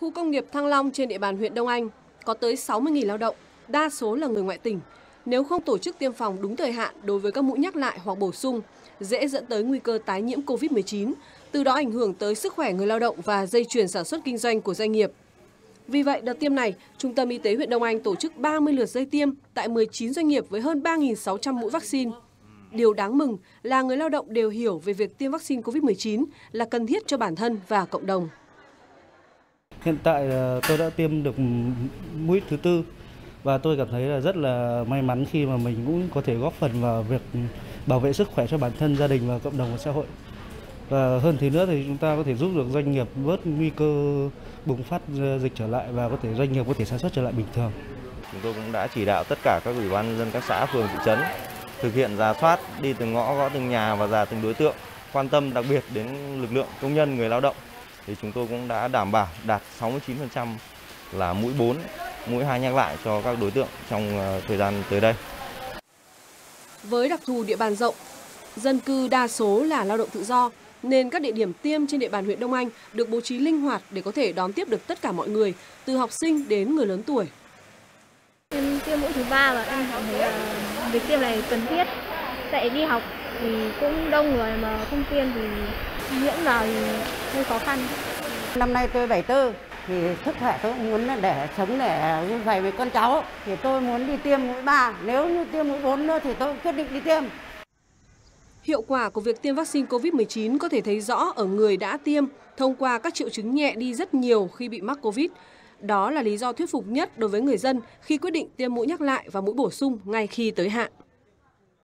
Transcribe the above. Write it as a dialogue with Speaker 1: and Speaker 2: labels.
Speaker 1: Khu công nghiệp Thăng Long trên địa bàn huyện Đông Anh có tới 60.000 lao động, đa số là người ngoại tỉnh. Nếu không tổ chức tiêm phòng đúng thời hạn đối với các mũi nhắc lại hoặc bổ sung, dễ dẫn tới nguy cơ tái nhiễm COVID-19, từ đó ảnh hưởng tới sức khỏe người lao động và dây chuyền sản xuất kinh doanh của doanh nghiệp. Vì vậy, đợt tiêm này, Trung tâm Y tế huyện Đông Anh tổ chức 30 lượt dây tiêm tại 19 doanh nghiệp với hơn 3.600 mũi vaccine. Điều đáng mừng là người lao động đều hiểu về việc tiêm vaccine COVID-19 là cần thiết cho bản thân và cộng đồng.
Speaker 2: Hiện tại tôi đã tiêm được mũi thứ tư và tôi cảm thấy là rất là may mắn khi mà mình cũng có thể góp phần vào việc bảo vệ sức khỏe cho bản thân, gia đình và cộng đồng và xã hội. Và hơn thế nữa thì chúng ta có thể giúp được doanh nghiệp bớt nguy cơ bùng phát dịch trở lại và doanh nghiệp có thể sản xuất trở lại bình thường.
Speaker 3: Chúng tôi cũng đã chỉ đạo tất cả các ủy ban nhân dân các xã, phường, thị trấn thực hiện rà soát, đi từng ngõ, gõ từng nhà và rà từng đối tượng, quan tâm đặc biệt đến lực lượng công nhân, người lao động. Thì chúng tôi cũng đã đảm bảo đạt 69% là mũi 4, mũi 2 nhắc lại cho các đối tượng trong thời gian tới đây.
Speaker 1: Với đặc thù địa bàn rộng, dân cư đa số là lao động tự do, nên các địa điểm tiêm trên địa bàn huyện Đông Anh được bố trí linh hoạt để có thể đón tiếp được tất cả mọi người, từ học sinh đến người lớn tuổi.
Speaker 4: Em tiêm mũi thứ 3 và em cảm thấy là việc tiêm này cần thiết. Tại đi học thì cũng đông người mà không tiêm thì nhiễm vào thì hơi khó khăn.
Speaker 5: Năm nay tôi 74 thì sức khỏe tôi cũng muốn để sống để vui vẻ với con cháu thì tôi muốn đi tiêm mũi 3. Nếu như tiêm mũi 4 nữa thì tôi quyết định đi tiêm.
Speaker 1: Hiệu quả của việc tiêm vaccine COVID-19 có thể thấy rõ ở người đã tiêm thông qua các triệu chứng nhẹ đi rất nhiều khi bị mắc COVID. Đó là lý do thuyết phục nhất đối với người dân khi quyết định tiêm mũi nhắc lại và mũi bổ sung ngay khi tới hạn.